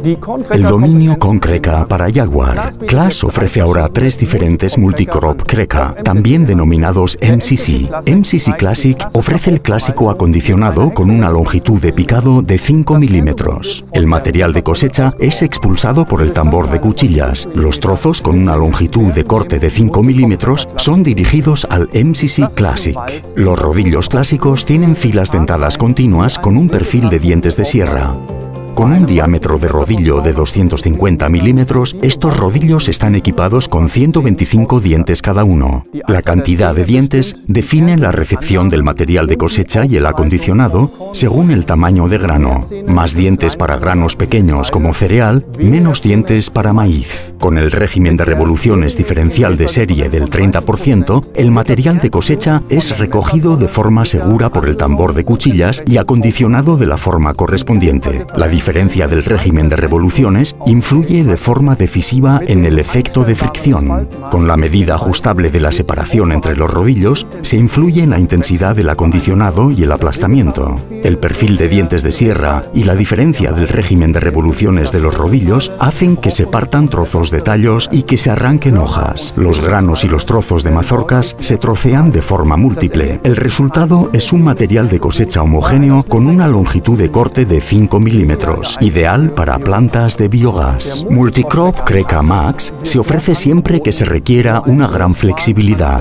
El dominio con Creka para Jaguar. Claas ofrece ahora 3 diferentes multicrop Creka, también denominados MCC. MCC Classic ofrece el clásico acondicionado con una longitud de picado de 5 milímetros. El material de cosecha es expulsado por el tambor de cuchillas. Los trozos con una longitud de corte de 5 milímetros son dirigidos al MCC Classic. Los rodillos clásicos tienen filas dentadas continuas con un perfil de dientes de sierra. Con un diámetro de rodillo de 250 milímetros, estos rodillos están equipados con 125 dientes cada uno. La cantidad de dientes define la recepción del material de cosecha y el acondicionado según el tamaño de grano. Más dientes para granos pequeños como cereal, menos dientes para maíz. Con el régimen de revoluciones diferencial de serie del 30%, el material de cosecha es recogido de forma segura por el tambor de cuchillas y acondicionado de la forma correspondiente. La diferencia del régimen de revoluciones influye de forma decisiva en el efecto de fricción. Con la medida ajustable de la separación entre los rodillos, se influye en la intensidad del acondicionado y el aplastamiento. El perfil de dientes de sierra y la diferencia del régimen de revoluciones de los rodillos hacen que se partan trozos de tallos y que se arranquen hojas. Los granos y los trozos de mazorcas se trocean de forma múltiple. El resultado es un material de cosecha homogéneo con una longitud de corte de 5 milímetros. Ideal para plantas de biogás. Multicrop Creka Max se ofrece siempre que se requiera una gran flexibilidad.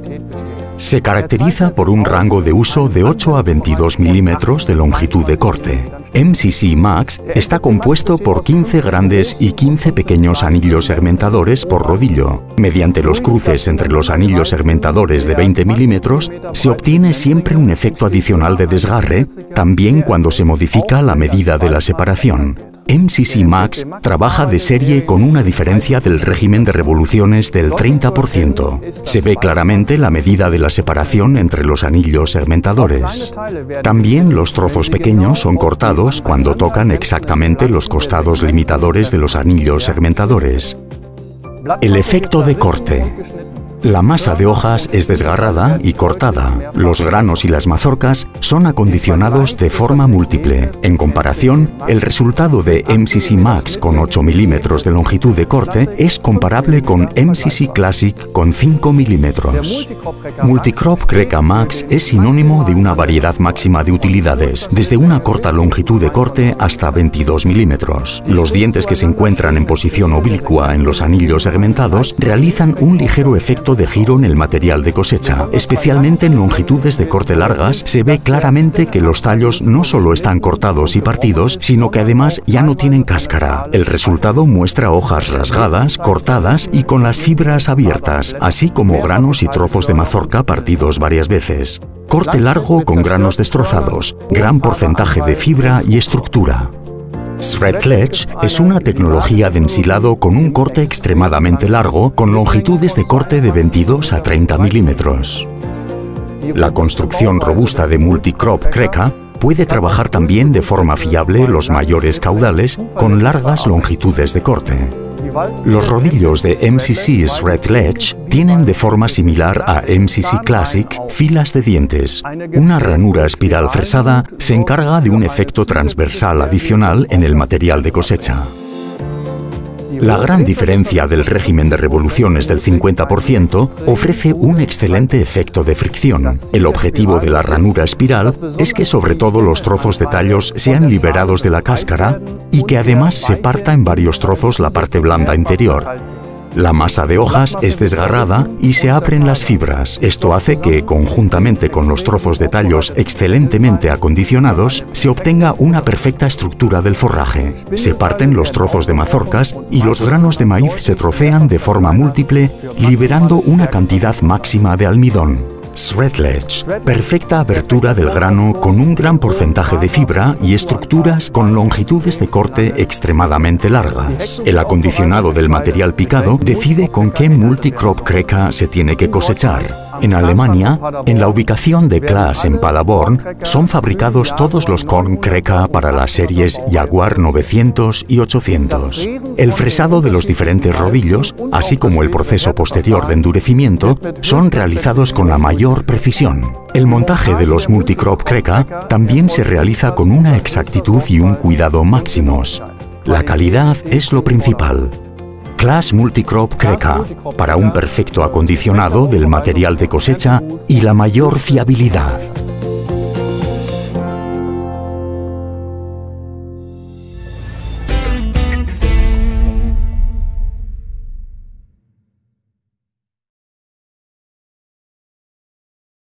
Se caracteriza por un rango de uso de 8 a 22 milímetros de longitud de corte. MCC Max está compuesto por 15 grandes y 15 pequeños anillos segmentadores por rodillo. Mediante los cruces entre los anillos segmentadores de 20 milímetros, se obtiene siempre un efecto adicional de desgarre, también cuando se modifica la medida de la separación. MCC Max trabaja de serie con una diferencia del régimen de revoluciones del 30%. Se ve claramente la medida de la separación entre los anillos segmentadores. También los trozos pequeños son cortados cuando tocan exactamente los costados limitadores de los anillos segmentadores. El efecto de corte. La masa de hojas es desgarrada y cortada. Los granos y las mazorcas son acondicionados de forma múltiple. En comparación, el resultado de MCC Max con 8 milímetros de longitud de corte es comparable con MCC Classic con 5 milímetros. Multicrop Creka Max es sinónimo de una variedad máxima de utilidades, desde una corta longitud de corte hasta 22 milímetros. Los dientes que se encuentran en posición oblicua en los anillos segmentados realizan un ligero efecto de giro en el material de cosecha. Especialmente en longitudes de corte largas, se ve claramente que los tallos no solo están cortados y partidos, sino que además ya no tienen cáscara. El resultado muestra hojas rasgadas, cortadas y con las fibras abiertas, así como granos y trozos de mazorca partidos varias veces. Corte largo con granos destrozados, gran porcentaje de fibra y estructura. Shredledge es una tecnología de ensilado con un corte extremadamente largo, con longitudes de corte de 22 a 30 milímetros. La construcción robusta de Multicrop Creka puede trabajar también de forma fiable los mayores caudales con largas longitudes de corte. Los rodillos de MCC Shredledge tienen de forma similar a MCC Classic filas de dientes. Una ranura espiral fresada se encarga de un efecto transversal adicional en el material de cosecha. La gran diferencia del régimen de revoluciones del 50% ofrece un excelente efecto de fricción. El objetivo de la ranura espiral es que sobre todo los trozos de tallos sean liberados de la cáscara y que además se parta en varios trozos la parte blanda interior. La masa de hojas es desgarrada y se abren las fibras. Esto hace que, conjuntamente con los trozos de tallos excelentemente acondicionados, se obtenga una perfecta estructura del forraje. Se parten los trozos de mazorcas y los granos de maíz se trocean de forma múltiple, liberando una cantidad máxima de almidón. Shredledge, perfecta abertura del grano con un gran porcentaje de fibra y estructuras con longitudes de corte extremadamente largas. El acondicionado del material picado decide con qué Multicrop Creka se tiene que cosechar. En Alemania, en la ubicación de Claas en Paderborn, son fabricados todos los Korn Creka para las series Jaguar 900 y 800. El fresado de los diferentes rodillos, así como el proceso posterior de endurecimiento, son realizados con la mayor precisión. El montaje de los Multicrop Creka también se realiza con una exactitud y un cuidado máximos. La calidad es lo principal. Class Multicrop Kreca, para un perfecto acondicionado del material de cosecha y la mayor fiabilidad.